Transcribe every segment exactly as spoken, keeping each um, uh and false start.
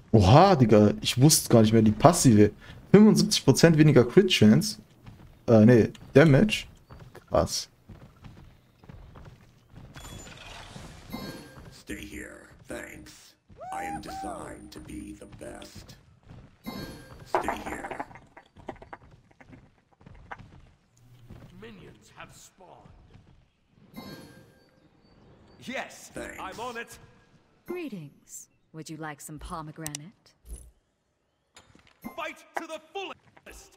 Oha, Digga, ich wusste gar nicht mehr, die passive. fünfundsiebzig Prozent weniger Crit Chance. Äh, nee, Damage. Krass. Stay here. Thanks. I am designed to be the best. Stay here. Minions have spawned. Yes, Thanks. I'm on it. Greetings. Would you like some pomegranate? Fight to the fullest.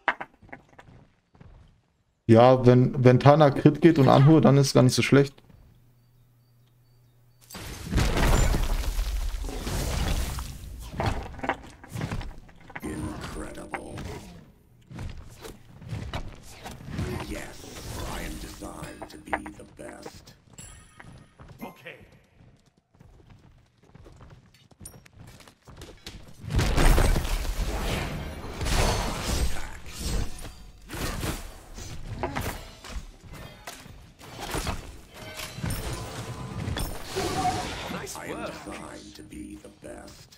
Ja, wenn, wenn Tana Crit geht und Anhur, dann ist gar nicht so schlecht. Incredible. Yes, I am designed to be the best. Okay. Nice I am work. designed to be the best.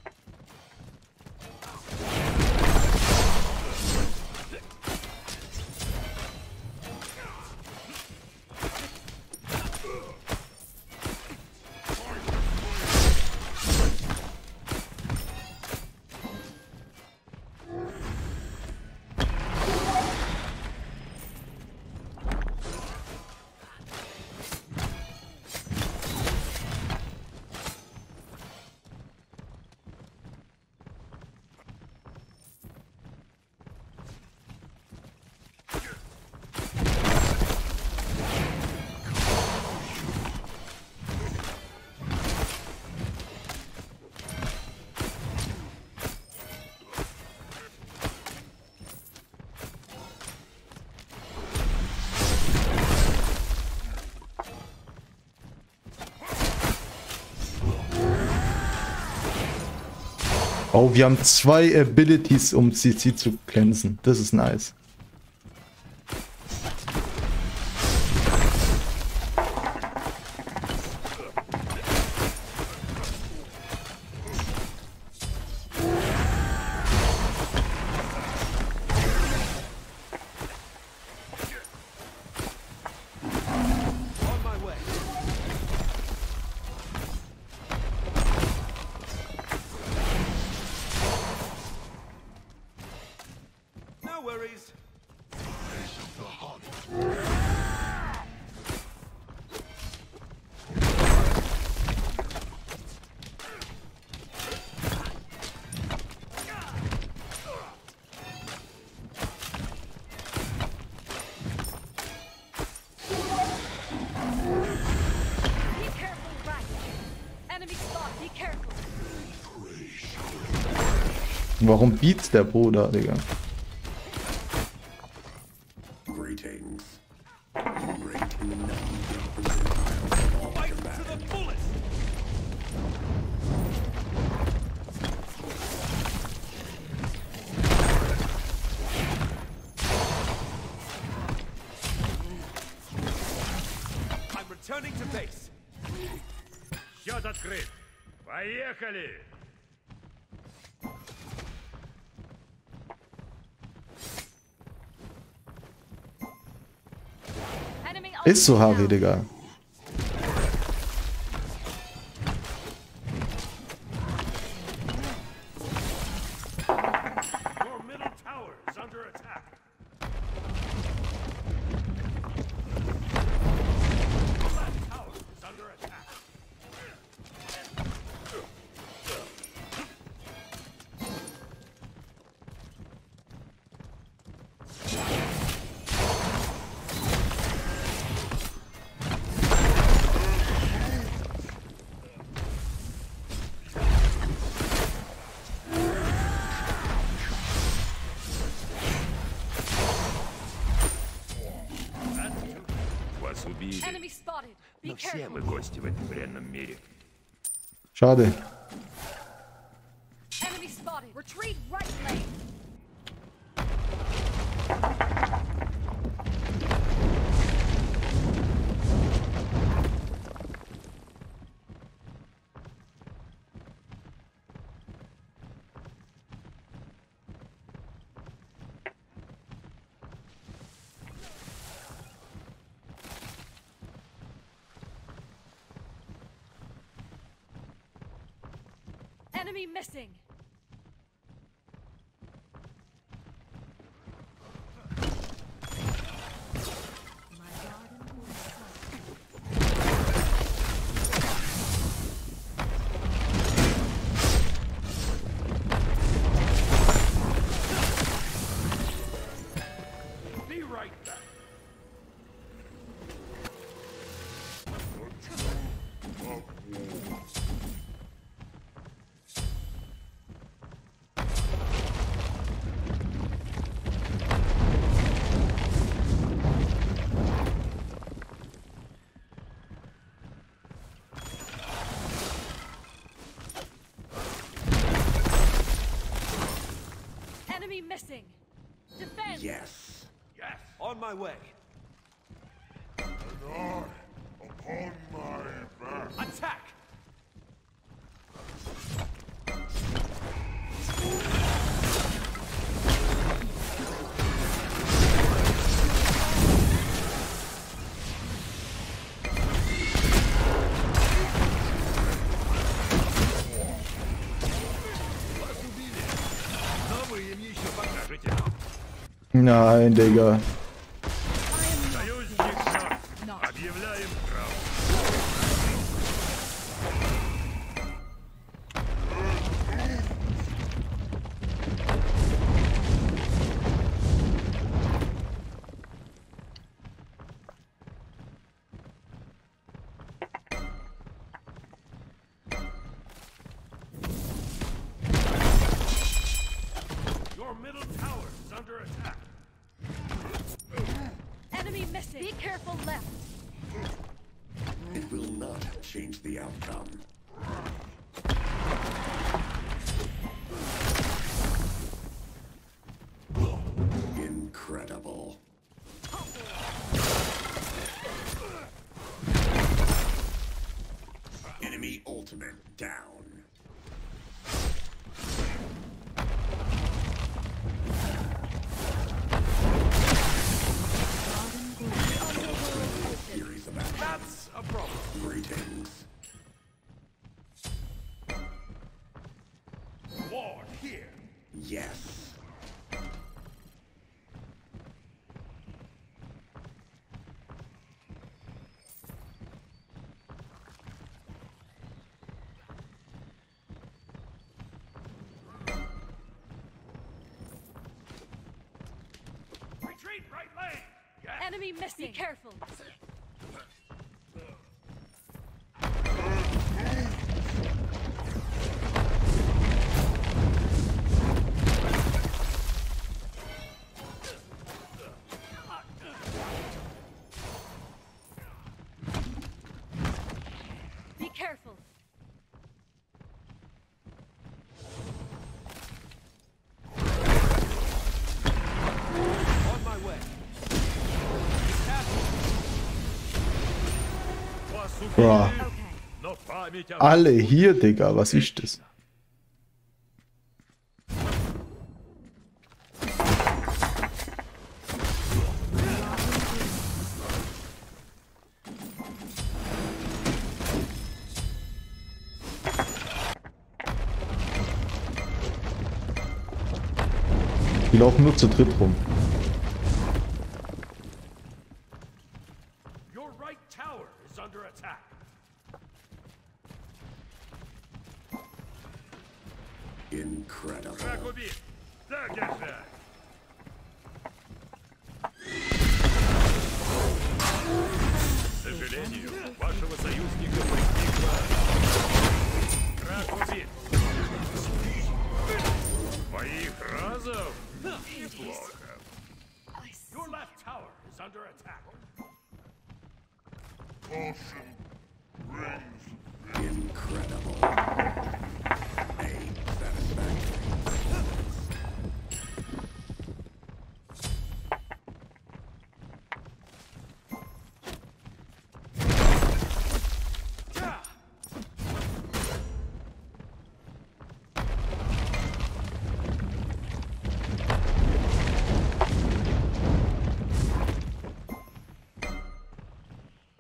Oh, wir haben zwei Abilities, um C C zu cleansen. Das ist nice. On my way. No worries. Be careful, right. Enemy spot, be careful. Warum beats der Bruder, Digga? Greetings. Great number percentile of all Fight to the combatants. fullest. I'm returning to base. Счет открыт. Поехали! Enemy Ist so, ultimate Harry, down. Digga. Your middle tower is under attack. Your left tower is under attack. Вас убили. Enemy spotted. Be Но все мы careful. гости в этом бренном мире. Schade. Enemy spotted. Retreat right lane. Enemy missing. Be right back. Enemy missing. Defend. Yes. Yes. On my way. Upon my back. Attack! Но вы им еще покажете. Nein, Digga. Союзник мертв. Объявляем траур. Your middle tower is under attack. Enemy missing. Be careful left. It will not change the outcome. Incredible. Enemy ultimate down. Series of actions. That's a problem. Greetings. Ward here. Yes. Retreat right lane. Yes. Enemy missing. Be careful. Be careful. On my way. Attack! Вас Bro. убили, Okay. но память о Alle hier, Digga. Was ist das? Die laufen nur zu dritt rum. Your right tower is under attack. Incredible. Враг убит. Так держать. К сожалению, вашего союзника постигла. Враг убит. Твоих разов? Неплохо. Your left tower is under attack. Incredible. A satisfactory.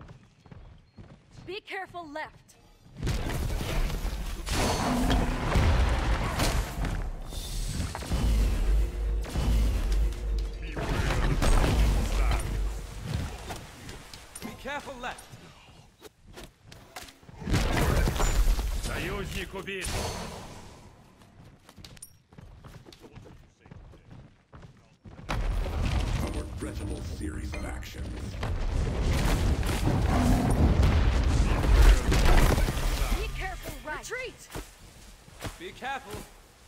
Be careful left. убит. A regrettable series of actions. Be careful, right. Retreat! Be careful.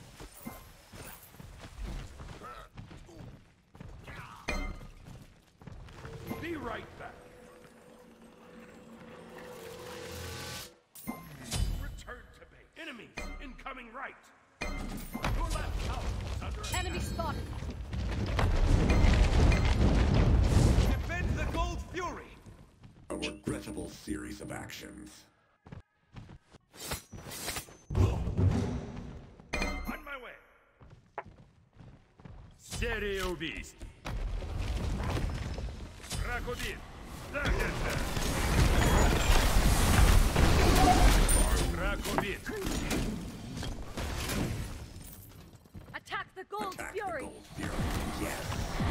Be right back. Return to base. Enemies incoming right. Your left tower is under attack. Enemy spotted. Defend the Gold Fury. A regrettable series of actions. On my way. Серия убийств. Враг убит. Так это. Враг убит. Attack the Gold Attack Fury. the Gold Fury. Yes.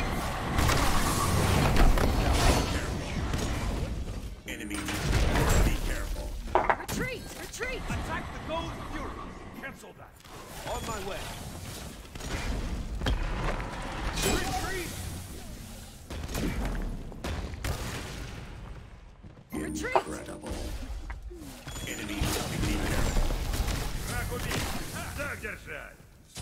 Enemy. Be careful. Retreat! Retreat! Attack the Gold Fury. Cancel that. On my way. Retreat. Retreat! Incredible. Enemy. Be careful. Враг убит. Так держать.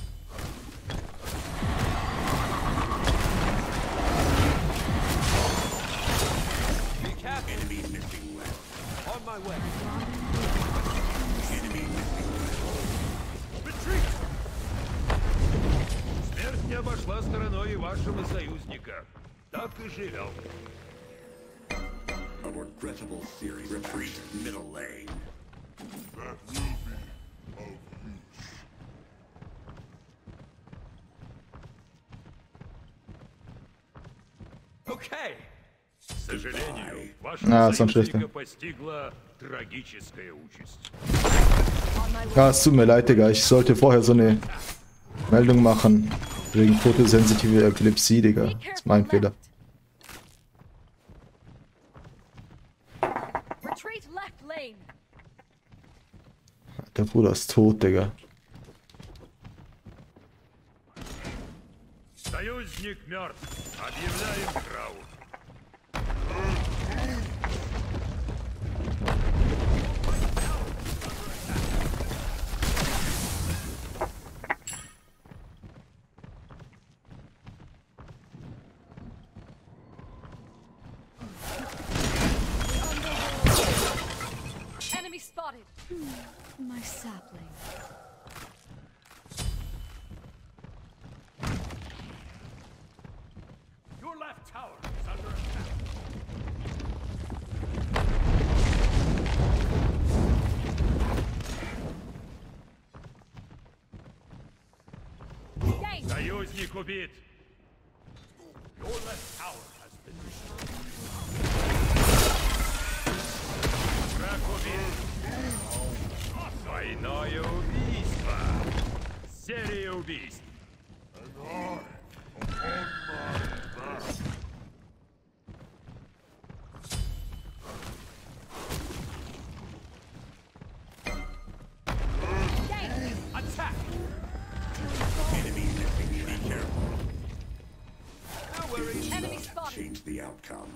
Be careful. Enemy missing left. On my way. Enemy missing left. Retreat. Смерть не обошла стороной и вашего союзника. Так и живем. A regrettable series. Retreat. Middle lane. Okay. К сожалению, А, вашего сам союзника schlechter. постигла трагическая участь. On my way. Ah, es tut mir leid, Digga. Ich sollte vorher so eine Meldung machen. Wegen fotosensitive Epilepsie, Digga. Be Das ist careful, mein Fehler. left. Retreat left lane. Der Bruder ist tot, Digga. Союзник мертв. Объявляем траур. Enemy spotted. My sapling. Your left tower is under attack. Gain. Союзник убит. Your left tower has been destroyed. Враг убит. Двойное убийство. Серия убийств. Gain. Attack. Enemy missing. Be careful. No worries. Enemy spotted. Change the outcome.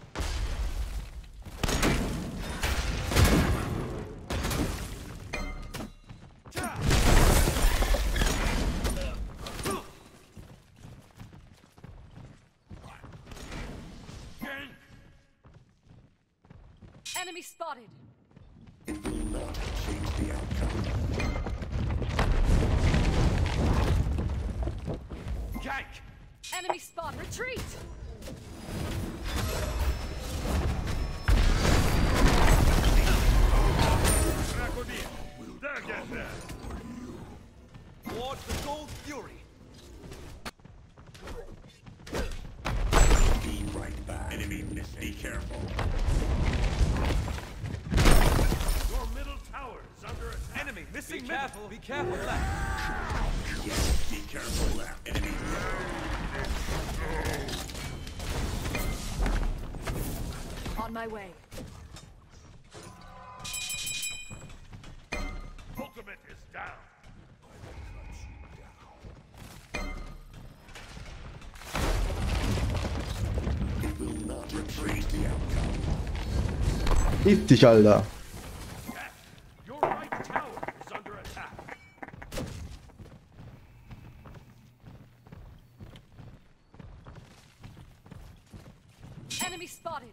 Gank. Enemy spotted. It will not change the outcome. Gank. Enemy spot. Retreat. Враг убит. Так держать. Towards the Gold Fury. Be right back. Enemy miss. Be careful. Your middle tower is under attack. Enemy missing. Be careful. Be careful left. Yes. Be careful left. Enemy On my way. Ultimate is Giftig, Alter. Your right tower is under attack. Enemy spotted.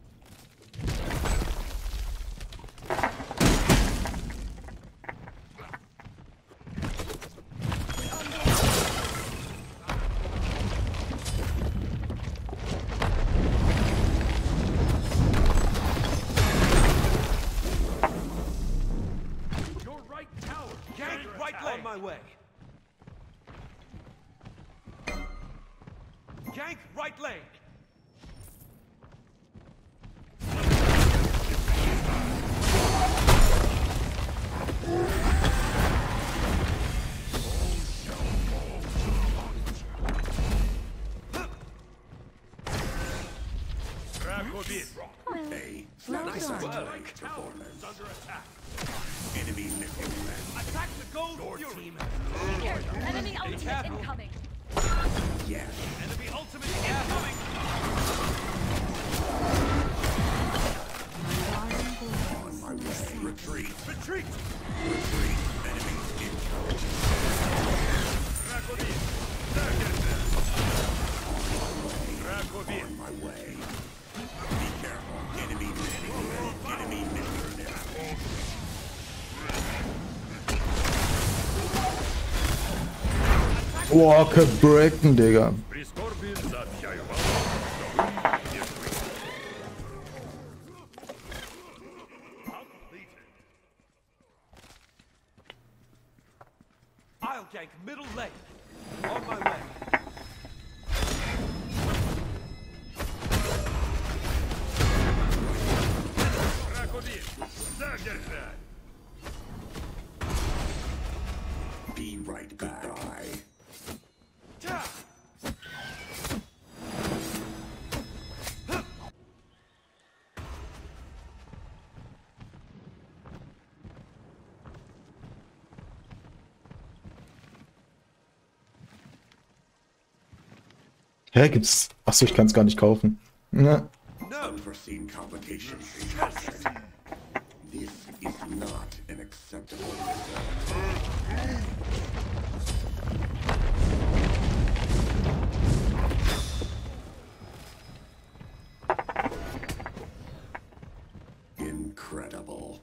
Your right tower is Gank under right attack. lane. On my way. Gank right lane. Rakobit. A satisfactory Tower performance. is under attack. Enemy missing left. Attack the gold Your fury. team Be careful. Enemy ultimate careful. incoming. Yes. Enemy ultimate incoming. On my way. Retreat. Retreat. Retreat. Enemy incoming. Rakobit. Dagger. Rakobit. On my way. Be careful. Enemy missing left. Enemy missing left. Boah, gebreaken, Digga. Прискорбин сообщаю вам, что вы мертвы. Completed. I'll gank middle lane. On my way. Rakobit. Dagger. Be right back. Goodbye. Ta! Hä, gibt's. Achso, ich kann's gar nicht kaufen. Ja. No. Unforeseen complications encountered. This is not an acceptable result. Incredible.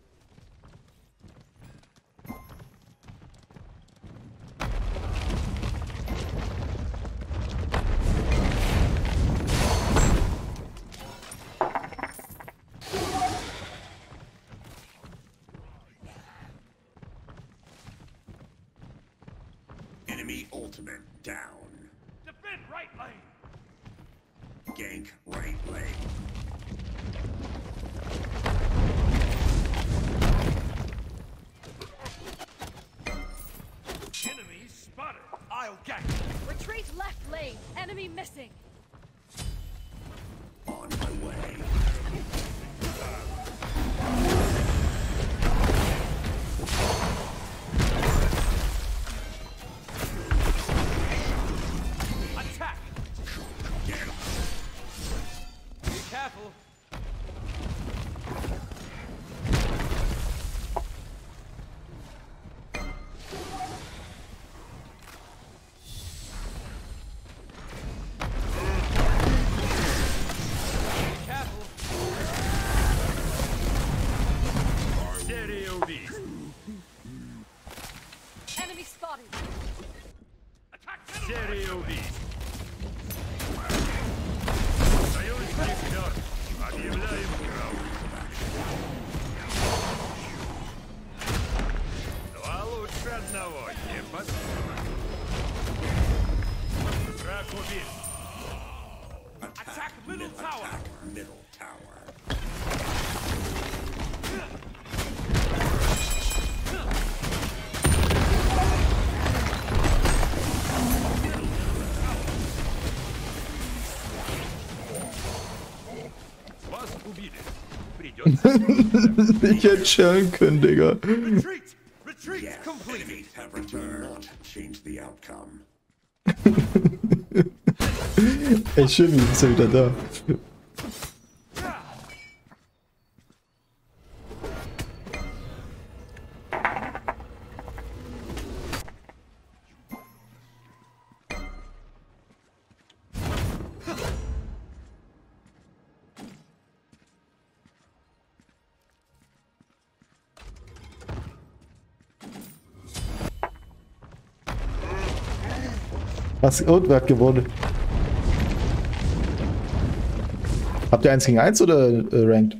Enemy ultimate down. Defend right lane. Gank right lane. Enemy spotted. I'll gank. Retreat left lane. Enemy missing. On my way. Attack. Get him. Be careful. Be careful. Stereo beast. Enemy spotted. Attack Stereo beast. Союзник мертв. Объявляем раунд. Два лучше одного. Не подступно. Враг убит. Attack middle tower. Attack middle tower. Вас убили. Придется... Ich hätte chillen können, Digga. Retreat. Retreat Yes, complete. enemies have returned. Not change the outcome. Ey, schön, wie ist er wieder da. Was, und wer hat gewonnen? Habt ihr eins gegen eins oder äh, Ranked?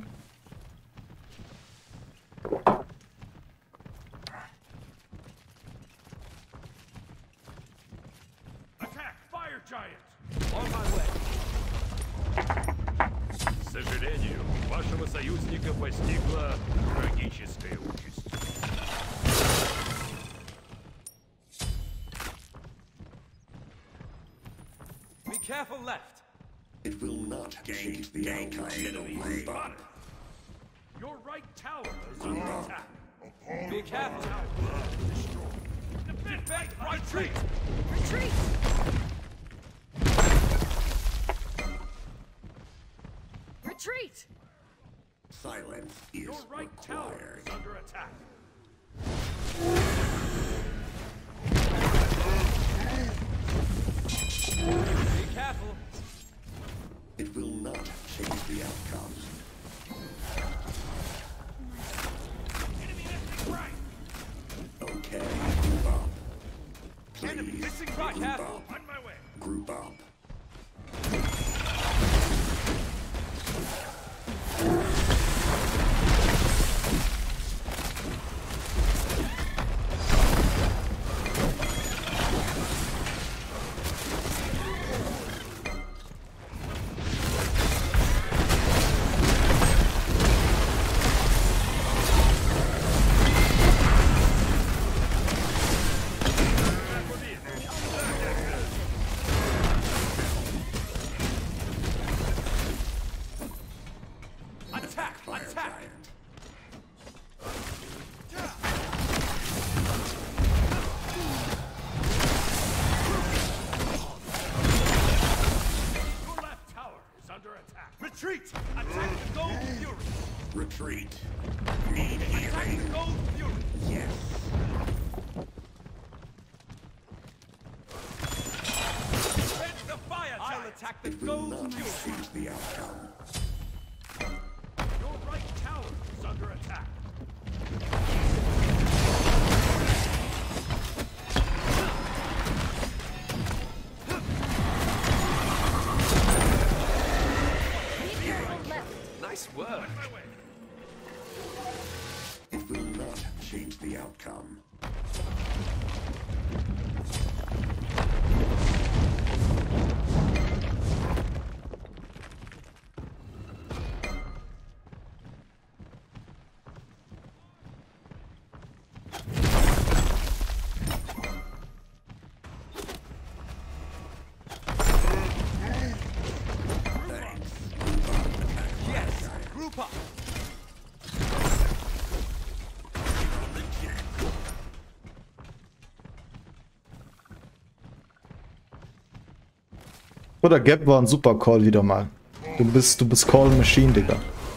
Attack, Fire Giant! On my way. К сожалению, вашего союзника постигла трагическая участь. Be careful left. It will not change the outcome. Group up. Your right tower is under attack. Be careful. Defend right, Retreat. Retreat! Retreat! Silence is Your right tower required. is under attack. Be careful. It will not change the outcome. Enemy lifting right. Okay, group up. Enemy Please, missing right. group Careful. up. On my way. Group up. Attack. Fire Attack. Giant. Your left tower is under attack. Retreat. Attack the Gold Fury. Retreat. Need Attack healing. the Gold Fury. Yes. Defend the fire. I'll attack the It will Gold not Fury. change the outcome. Your right tower is under attack. Be careful left! Nice work. On my way. It will not change the outcome. Yes. Group up. Oder Gap war ein super Call wieder mal. Du bist, du bist Call Machine, Digga.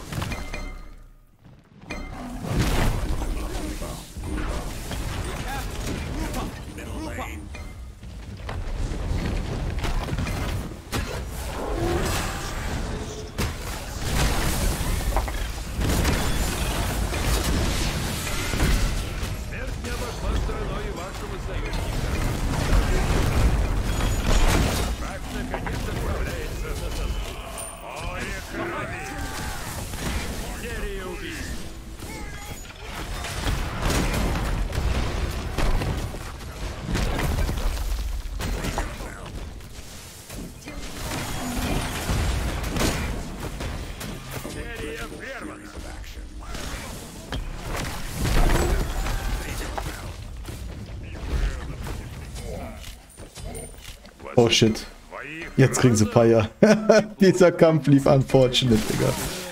Смерть не обошла стороной и вашего союзника. Враг наконец отправляется. Море крови. Серия убийств. Серия прервана. Oh shit. Твоих Jetzt kriegen sie Feier. Dieser Kampf lief unfortunate, Digga.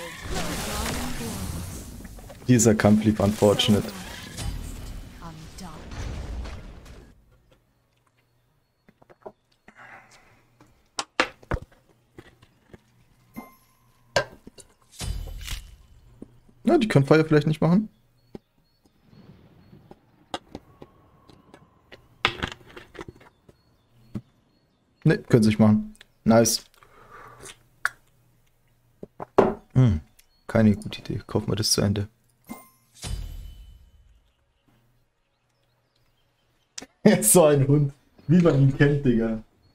Dieser Kampf lief unfortunate. I'm done. Na, die können Feier vielleicht nicht machen. Ne, können sie nicht machen. Nice. Hm, keine gute Idee. Kaufen wir das zu Ende. Er ist so ein Hund. Wie man ihn kennt, Digga.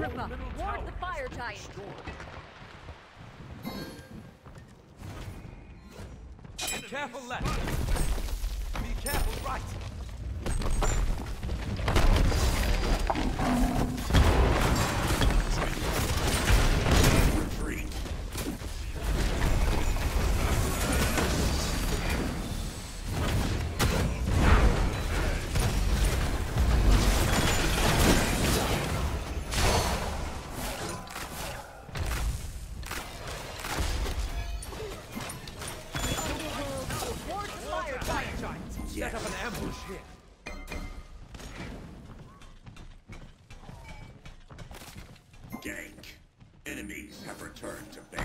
Agrippa, ward the fire giant. Be careful left. Be careful right. Retreat. Ward the fire giant. Giant, set Yes. up an ambush here. Gank. Enemies have returned to base.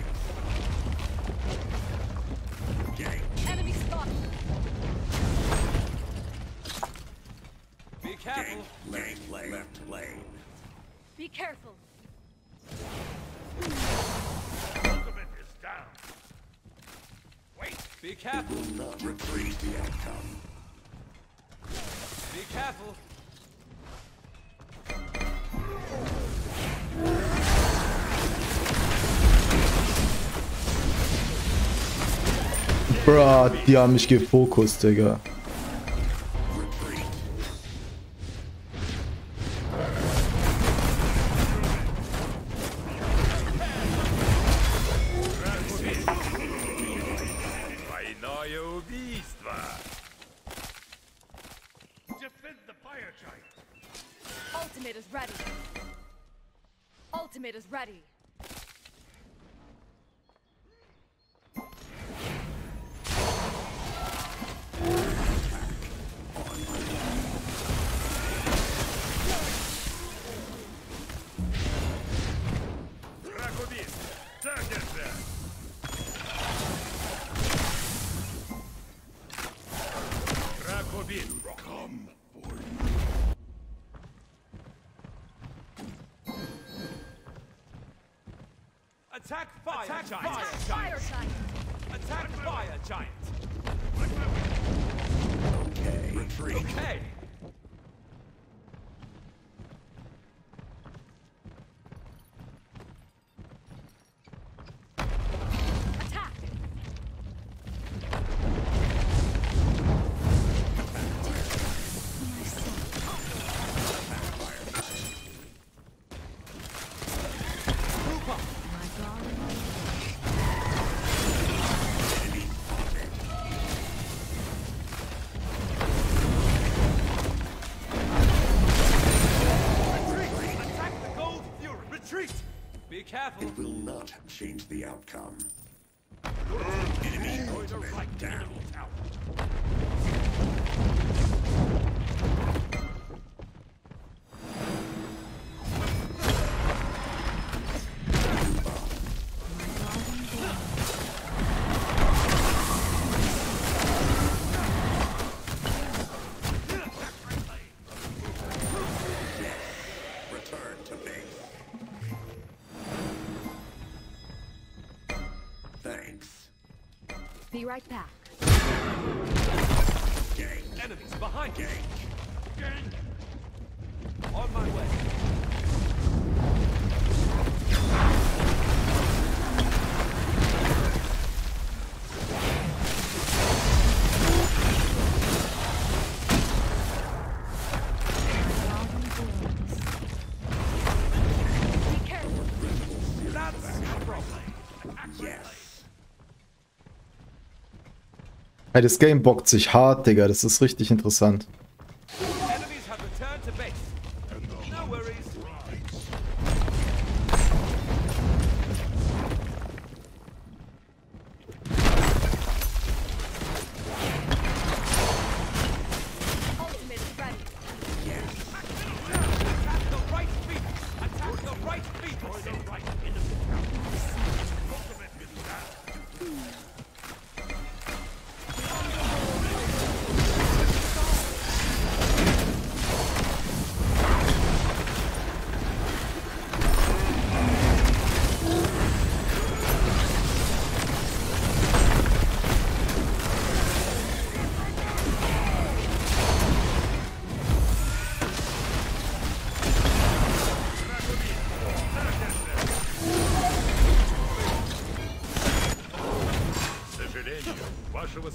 Gank. Enemy spotted. Be Gank. careful. Lane. Lane. Left lane. Be careful. Ultimate is down. Wait. Be careful. Will not retrieve the outcome. Be careful. Bruh, die haben mich gefokust, Digga. Retreat. Двойное убийство. Defend the fire giant. Ultimate is ready. Ultimate is ready. Ракубин. Так держать. Ракубин. Come for you. Attack fire Attack giant. fire. Fire giant. Attack fire giant. Okay. Retreat. Okay. Attack. Attack the gold fury. Retreat. Be careful. It will not change the outcome. Enemy ultimate down. Return to base. Thanks. Be right back. Gank. Enemies behind you. Gank. On my way. Be careful. That's a problem. Yes. Hey, das Game bockt sich hart, Digga. Das ist richtig interessant. Enemies have returned to base. No worries. Ultimate is ready. Attack the right feet. Attack the right feet. Or the right enemy. Ultimate is down.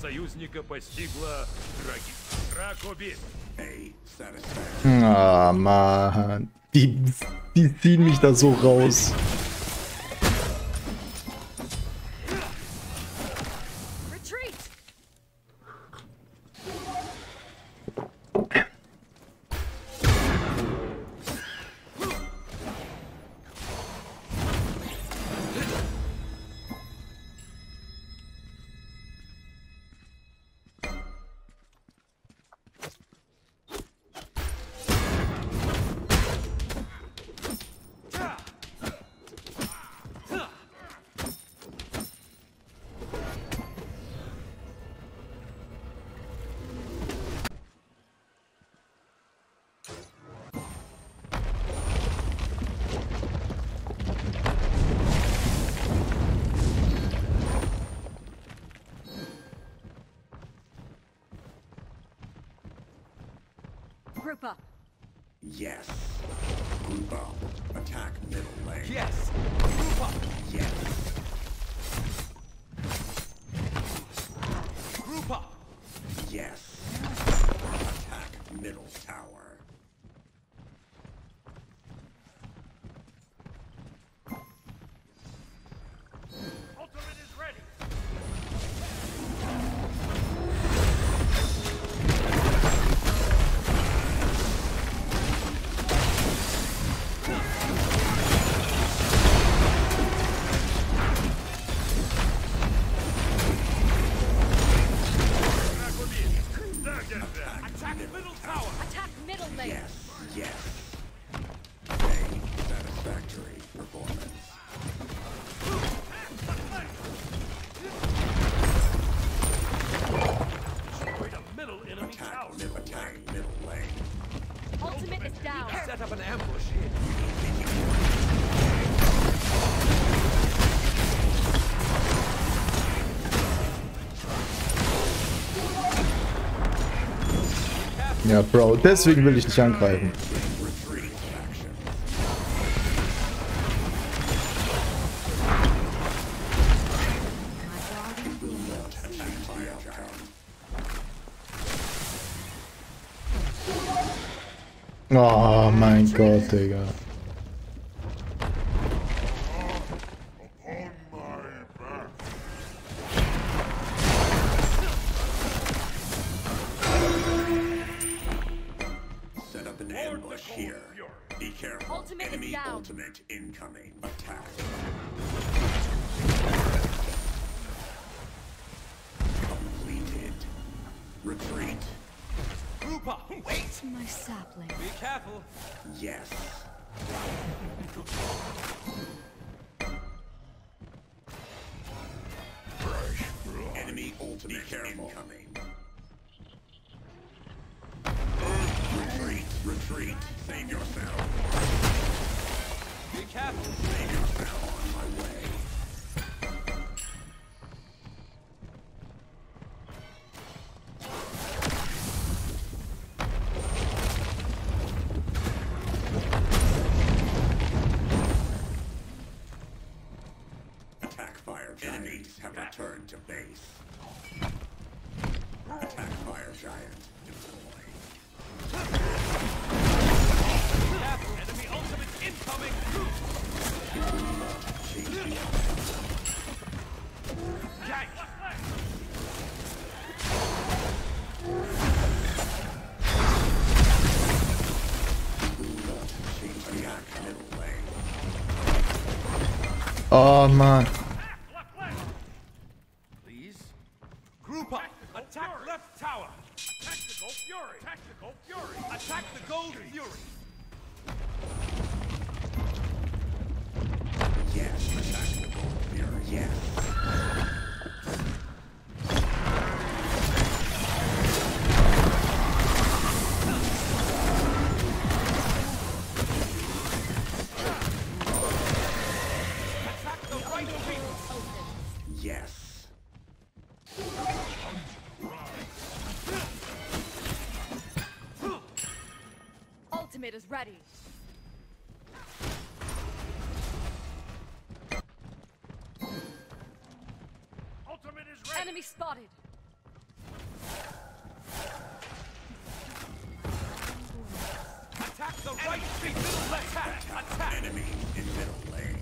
Союзника постигла драги. Дракобит. A satisfaction. Ah, Mann. Die, die ziehen mich da so raus. Retreat! Group up. Yes. Group up. Attack middle lane. Yes. Group up. Yes. Group up. Yes. Attack middle tower. Ultimate is ready. Attack middle tower. Attack middle lane. Yes. Yes. A satisfactory performance. Destroy the middle enemy Attack tower. middle attack middle lane. Ultimate is down. Set up an ambush here. Ja, Bro, deswegen will ich nicht angreifen. Retreat action. Attack fire giant. Oh mein Gott, Digga. Set up an ambush here. Be careful. Ultimate is Enemy down. ultimate incoming. Attack. Completed. Retreat. Group up. Wait. My sapling. Be careful. Yes. Enemy ultimate incoming. Retreat. Retreat. Save yourself. Be careful. Save yourself on my way. Attack fire giant. Enemies have returned to base. Attack fire giant. Deploy. Careful. Enemy ultimate incoming. Change the Yank. change the act middle lane. Oh, Mann. Left leg. Please. Group up. Attack left tower. Tactical fury. Tactical fury. Attack the gold fury. Yes. Attack the gold fury. Yes. Attack the right wing. Yes. Ultimate is ready. Ultimate is ready. Enemy spotted. the right feet. Middle attack. Attack. Enemy in middle lane.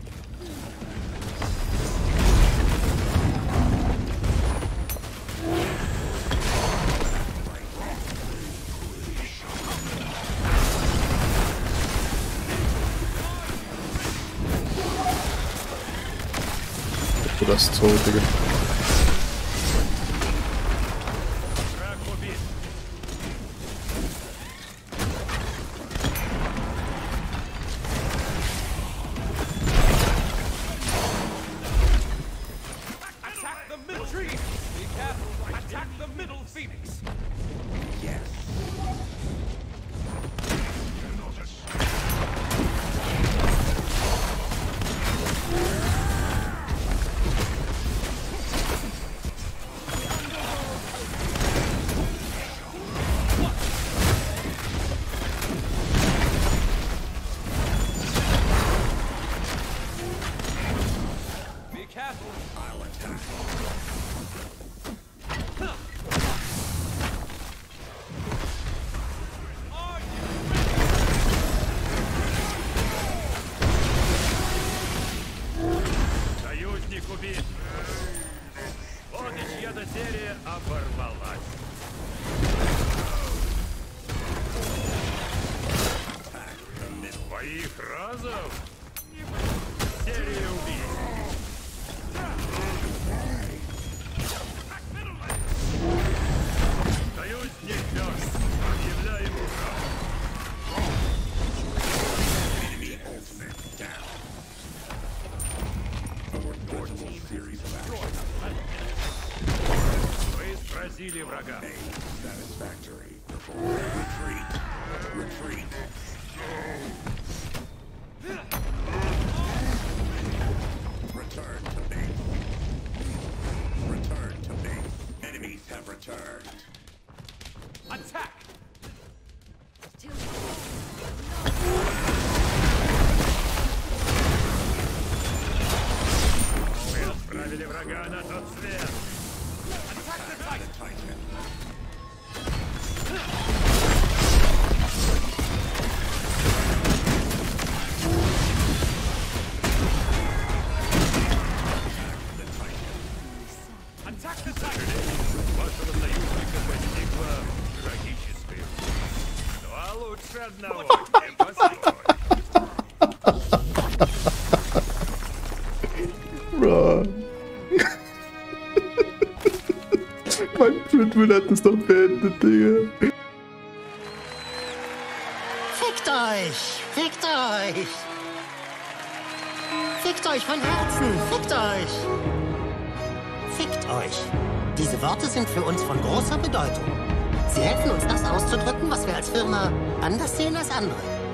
Du das tot, Digga. Враг убит. Attack the middle tree. Be careful. Attack the middle phoenix. Yes. Be careful. I'll attack. Are you Союзник убит. Вот и чья-то серия оборвалась. Твоих разов? Серия убийств. Союзник мертв. Объявляем ура. Enemy ultimate down. A remarkable series of actions. Вы сразили врага. Satisfactory. Retreat. Retreat. Return to base. Return to base. Enemies have returned. attack? Too Мы отправили врага на тот свет. Attack the Titan. Titan. Attack the Titan. Вашего союзника постигла трагическая участь. Ну а лучше одного не построить. Bro. Mein Blutmüll hat das doch beendet, Digga. Fickt euch! Fickt euch! Fickt euch von Herzen! Fickt euch! Fickt euch! Diese Worte sind für uns von großer Bedeutung. Sie helfen uns, das auszudrücken, was wir als Firma anders sehen als andere.